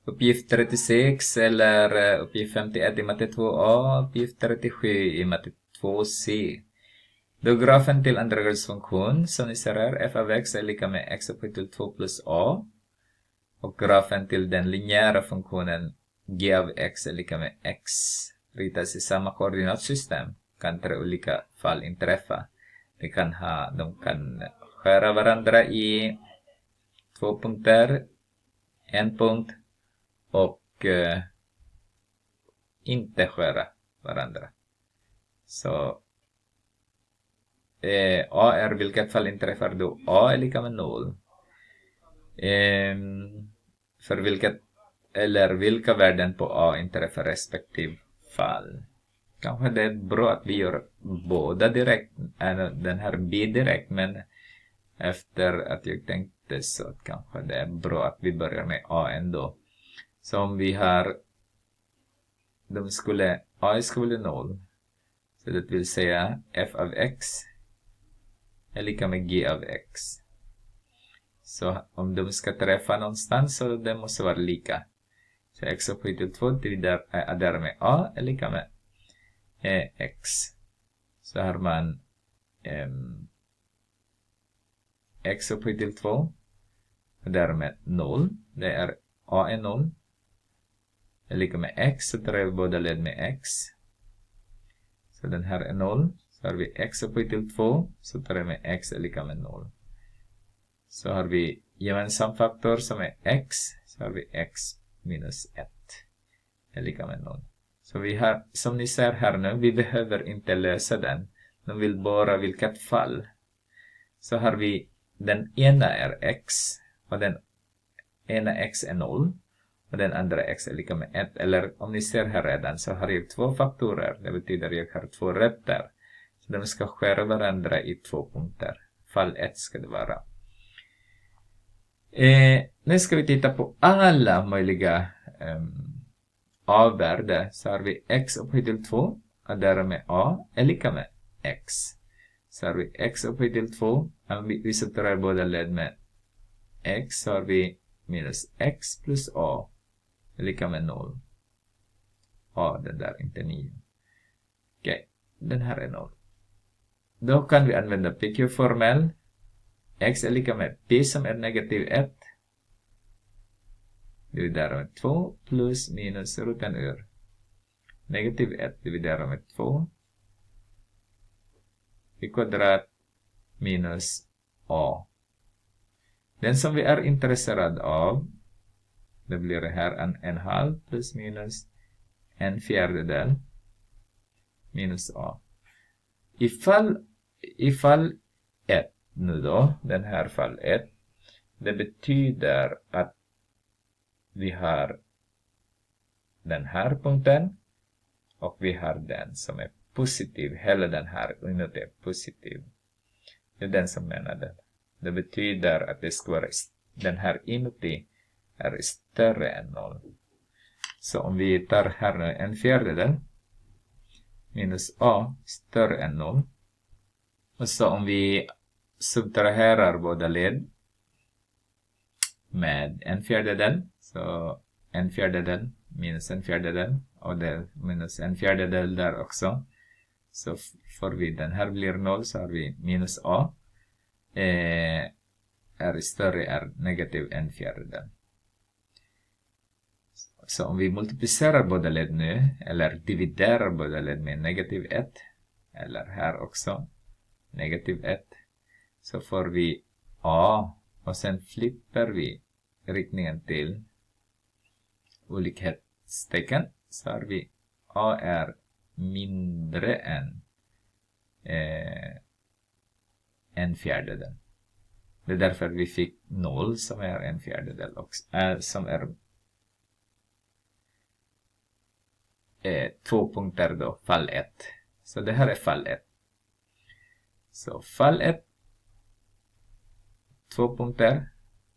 Uppgift 36 eller uppgift 51 i matte 2a, uppgift 37 i matte 2c. Då grafen till andra grads funktion som ni ser här, f av x är lika med x upphöjt till 2 plus a. Och grafen till den linjära funktionen g av x är lika med x ritas i samma koordinatsystem, kan tre olika fall inträffa. De kan skära varandra i 2 punkter, en punkt, och inte skära varandra. Så a är vilket fall inträffar då a är lika med 0. För vilka värden på a inträffar respektive fall. Kanske det är bra att vi gör båda direkt, den här b direkt, men efter att jag tänkte så att kanske det är bra att vi börjar med a ändå. Så om vi har a skulle 0, så det vill säga f av x är lika med g av x. Så om de ska träffa någonstans så det måste vara lika. Så x upphöjt till 2 adderar med a är lika med x. Så har man x upphöjt till 2 adderar med 0. Det är a är 0. Är lika med x, så tar vi båda led med x. Så den här är 0. Så har vi x upphöjt till 2, så tar vi med x är lika med 0. Så har vi gemensam faktor som är x, så har vi x minus 1 är lika med 0. Så vi har, som ni ser här nu, vi behöver inte lösa den. De vill bara vilket fall. Så har vi den ena är x, och den ena x är 0. Och den andra x är lika med 1. Eller om ni ser här redan så har jag 2 faktorer. Det betyder att jag har 2 rötter. Så de ska skära varandra i 2 punkter. Fall 1 ska det vara. Nu ska vi titta på alla möjliga a-värden. Så har vi x upphöjt till 2. Och därmed a är lika med x. Så har vi x upphöjt till 2. Om vi sätter båda led med x, så har vi minus x plus a är lika med 0. A, den där, inte 9. Okej, den här är 0. Då kan vi använda PQ-formel. X är lika med p som är negativ 1. Dividerar med 2 plus minus roten ur. Negativ 1 dividerar med 2. I kvadrat minus a. Den som vi är intresserad av, det blir det här en halv plus minus en fjärdedel minus a. Ifall 1 nu då, den här fall 1, det betyder att vi har den här punkten och vi har den som är positiv. Hela den här inuti är positiv. Det är den som menar det. Det betyder att det ska vara, den här inuti är större än 0. Så om vi tar här nu en fjärdedel minus a större än 0. Och så om vi subtraherar båda led med en fjärdedel, så en fjärdedel minus en fjärdedel och det minus en fjärdedel där också, så får vi den här blir 0, så har vi minus a är större, är negativ en fjärdedel. Så om vi multiplicerar båda led nu, eller dividerar båda led med negativ 1, eller här också negativ 1, så får vi a, och sen flippar vi riktningen till olikhetstecken, så har vi a är mindre än en fjärdedel. Det är därför vi fick 0 som är en fjärdedel och som är 2 punkter då, fall 1. Så det här är fall 1. Så fall 1, 2 punkter.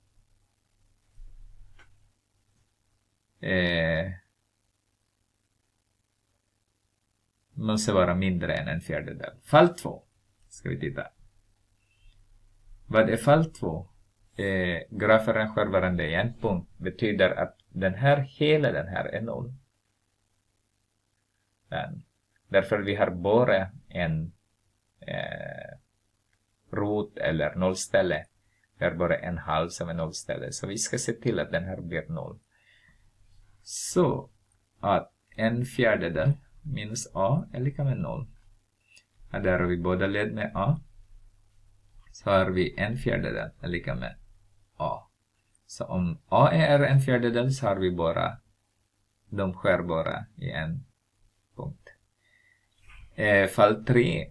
Måste vara mindre än en fjärdedel. Fall 2. Ska vi titta. Vad är fall 2? grafrangör i en punkt betyder att hela den här är 0. Därför vi har bara en rot eller nollställe. Vi har bara en halv som är nollställe. Så vi ska se till att den här blir 0. Så att 1/4 minus a är lika med 0. Och där har vi båda led med a. Så har vi 1/4 är lika med a. Så om a är 1/4 så har vi bara de skärbara i en punkt. Fall 3.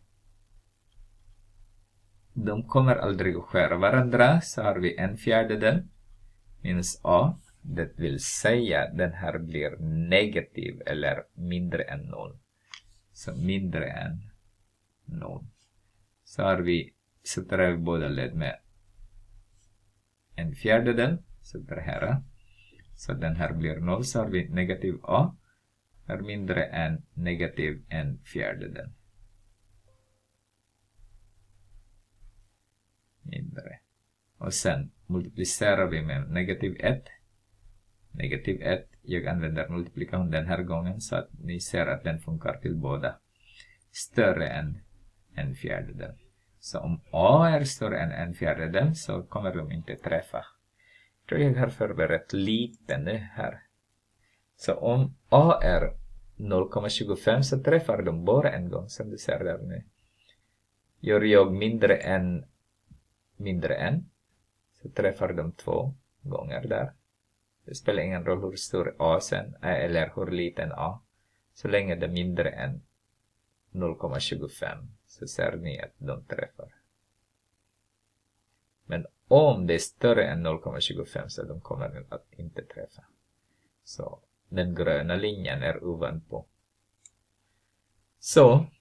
De kommer aldrig att skära varandra. Så har vi 1/4 minus a. Det vill säga den här blir negativ eller mindre än 0. Så mindre än 0. Så har vi, sätter vi båda led med 1/4. Sätter här. Så den här blir 0. Så har vi negativ a är mindre än negativ 1/4. Mindre. Och sen multiplicerar vi med negativ 1. Negativ 1. Jag använder multiplikation den här gången så att ni ser att den funkar till båda. Större än 1/4. Så om a är större än 1/4 så kommer de inte träffa. Jag tror jag har förberett lite nu här. Så om a är 0,25 så träffar de bara en gång som du ser där nu. Gör jag mindre än så träffar de 2 gånger där. Det spelar ingen roll hur stor a sen är eller hur liten a. Så länge det är mindre än 0,25 så ser ni att de träffar. Men om det är större än 0,25 så de kommer att inte träffa. Så den gröna linjen är ovanpå. Så